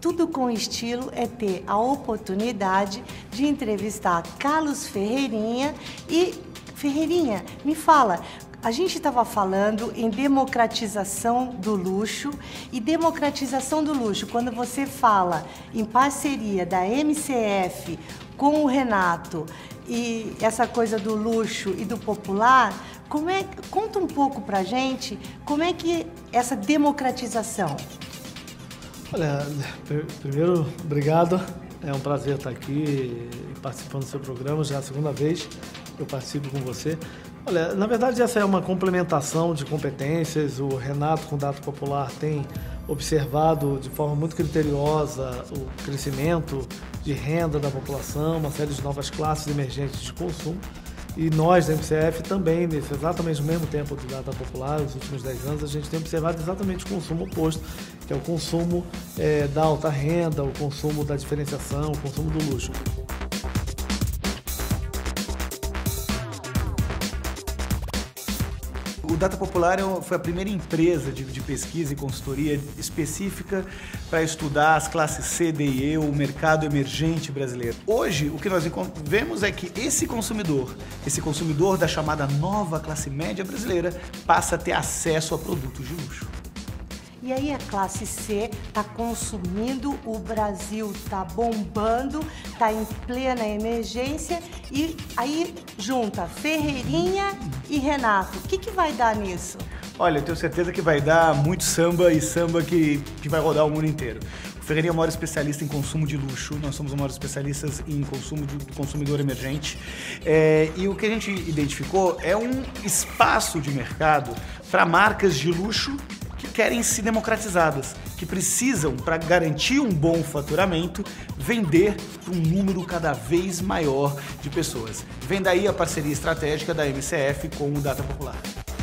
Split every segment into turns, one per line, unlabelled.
Tudo com Estilo é ter a oportunidade de entrevistar Carlos Ferreirinha. E, Ferreirinha, me fala, a gente estava falando em democratização do luxo, e democratização do luxo, quando você fala em parceria da MCF com o Renato e essa coisa do luxo e do popular, conta um pouco pra gente como é que essa democratização.
Olha, primeiro, obrigado. É um prazer estar aqui participando do seu programa. Já é a segunda vez que eu participo com você. Olha, na verdade, essa é uma complementação de competências. O Renato, com o Data Popular, tem observado de forma muito criteriosa o crescimento de renda da população, uma série de novas classes emergentes de consumo. E nós, da MCF, também, nesse exatamente no mesmo tempo do Data Popular, nos últimos 10 anos, a gente tem observado exatamente o consumo oposto, que é o consumo da alta renda, o consumo da diferenciação, o consumo do luxo.
O Data Popular foi a primeira empresa de pesquisa e consultoria específica para estudar as classes C, D e E, o mercado emergente brasileiro. Hoje, o que nós vemos é que esse consumidor da chamada nova classe média brasileira, passa a ter acesso a produtos de luxo.
E aí a classe C está consumindo, o Brasil está bombando, está em plena emergência, e aí junta Ferreirinha e Renato. O que vai dar nisso?
Olha, eu tenho certeza que vai dar muito samba, e samba que vai rodar o mundo inteiro. O Ferreirinha é o maior especialista em consumo de luxo, nós somos os maiores especialistas em consumo do consumidor emergente. E o que a gente identificou é um espaço de mercado para marcas de luxo que querem se democratizadas, que precisam, para garantir um bom faturamento, vender para um número cada vez maior de pessoas. Vem daí a parceria estratégica da MCF com o Data Popular.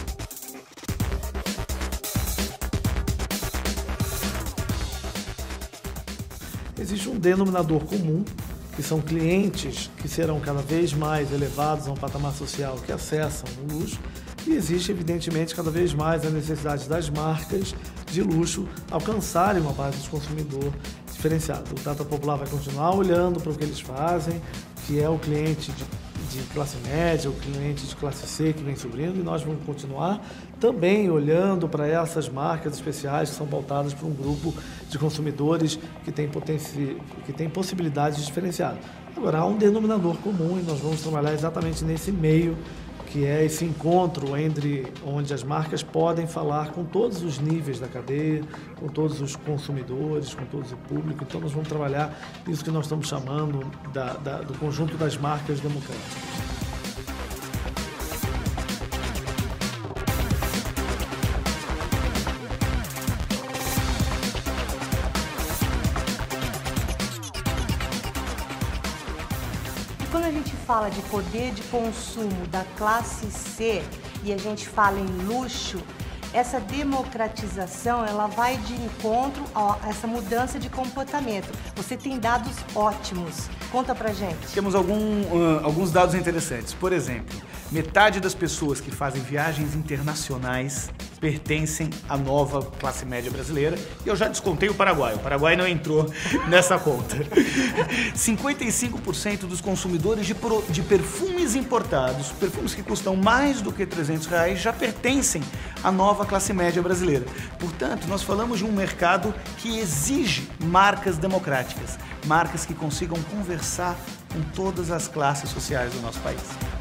Existe um denominador comum, que são clientes que serão cada vez mais elevados a um patamar social que acessam o luxo, e existe, evidentemente, cada vez mais a necessidade das marcas de luxo alcançarem uma base de consumidor diferenciado. O Data Popular vai continuar olhando para o que eles fazem, que é o cliente de classe média, o cliente de classe C que vem subindo, e nós vamos continuar também olhando para essas marcas especiais que são pautadas por um grupo de consumidores que tem possibilidades diferenciadas. Agora, há um denominador comum e nós vamos trabalhar exatamente nesse meio, que é esse encontro onde as marcas podem falar com todos os níveis da cadeia, com todos os consumidores, com todo o público. Então nós vamos trabalhar isso que nós estamos chamando do conjunto das marcas democráticas.
Quando a gente fala de poder de consumo da classe C e a gente fala em luxo, essa democratização ela vai de encontro a essa mudança de comportamento. Você tem dados ótimos. Conta pra gente.
Temos alguns dados interessantes. Por exemplo, metade das pessoas que fazem viagens internacionais pertencem à nova classe média brasileira. E eu já descontei o Paraguai. O Paraguai não entrou nessa conta. 55% dos consumidores de perfumes importados, perfumes que custam mais do que R$300, já pertencem à nova classe média brasileira. Portanto, nós falamos de um mercado que exige marcas democráticas, marcas que consigam conversar com todas as classes sociais do nosso país.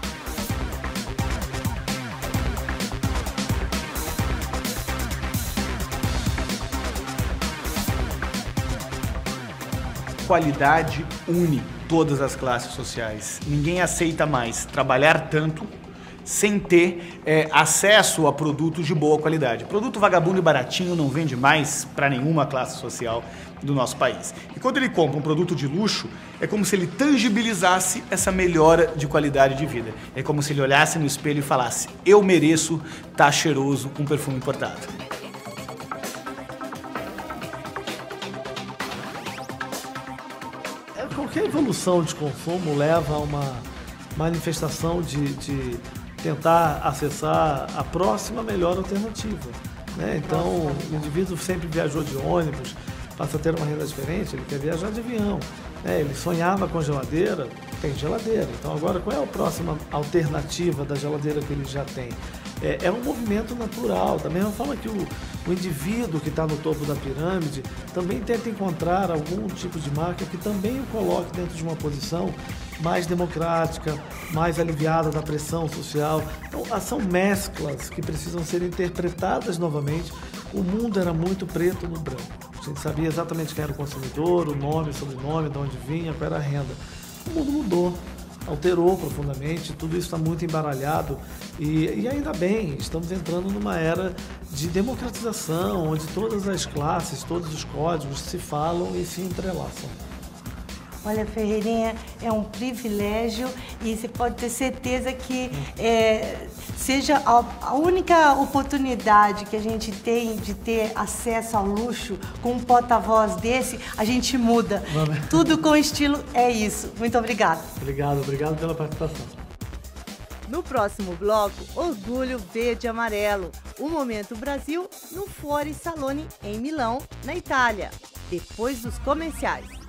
Qualidade une todas as classes sociais. Ninguém aceita mais trabalhar tanto sem ter acesso a produtos de boa qualidade. Produto vagabundo e baratinho não vende mais para nenhuma classe social do nosso país. E quando ele compra um produto de luxo, é como se ele tangibilizasse essa melhora de qualidade de vida. É como se ele olhasse no espelho e falasse: eu mereço estar cheiroso com perfume importado.
Qualquer evolução de consumo leva a uma manifestação de tentar acessar a próxima melhor alternativa, né? Então, o indivíduo sempre viajou de ônibus, passa a ter uma renda diferente, ele quer viajar de avião. Ele sonhava com geladeira, tem geladeira. Então agora qual é a próxima alternativa da geladeira que ele já tem? É um movimento natural, da mesma forma que o indivíduo que está no topo da pirâmide também tenta encontrar algum tipo de marca que também o coloque dentro de uma posição mais democrática, mais aliviada da pressão social. Então, são mesclas que precisam ser interpretadas novamente. O mundo era muito preto no branco. A gente sabia exatamente quem era o consumidor, o nome, o sobrenome, de onde vinha, qual era a renda. O mundo mudou, alterou profundamente, tudo isso está muito embaralhado e ainda bem, estamos entrando numa era de democratização, onde todas as classes, todos os códigos se falam e se entrelaçam.
Olha, Ferreirinha, é um privilégio e você pode ter certeza que seja a única oportunidade que a gente tem de ter acesso ao luxo com um porta-voz desse, a gente muda. Tudo com estilo é isso. Muito obrigada.
Obrigado pela participação.
No próximo bloco, Orgulho Verde e Amarelo, o Momento Brasil no Fuori Salone em Milão, na Itália, depois dos comerciais.